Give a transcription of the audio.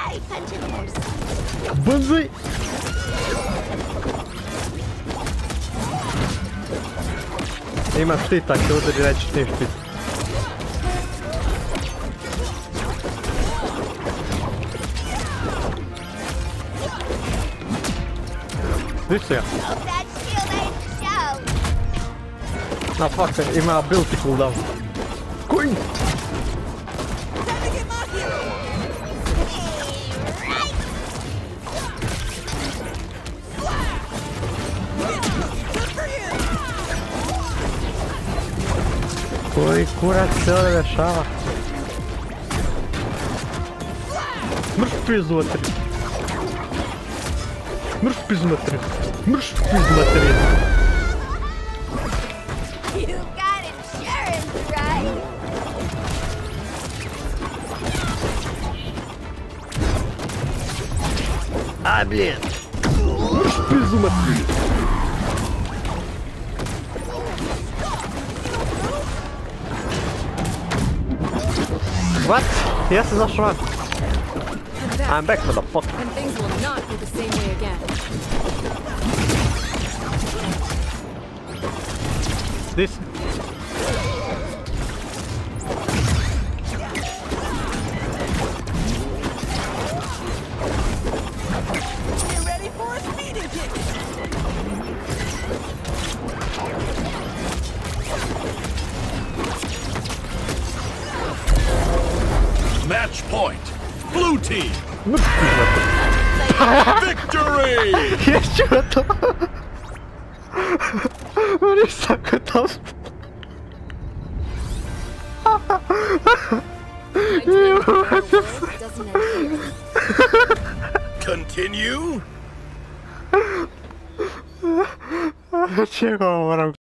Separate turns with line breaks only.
Hey, punch in there.
Banzai! Ima štita, će udari reći ti štit. Gdje si ja?
Hope that shield ain't show.
Na fuck, ima ability cooldown. Koji? Koji kurac se ovdje dešava? Mrš pizdu materi. Mrš pizdu materi. Mrš pizdu materi.
You got insurance, right?
А, блин. Мрš pizdu materi. What? Yes, is that right? I'm back for the fuck.
And things will not be the same way again.
This.
You ready for a speeding kick?
Match point. Blue team.
Mrš pizdu materi.
Victory!
Jeszcze to. Nisam gotov.
What the fuck? Doesn't end here.
Continue?
Čega moram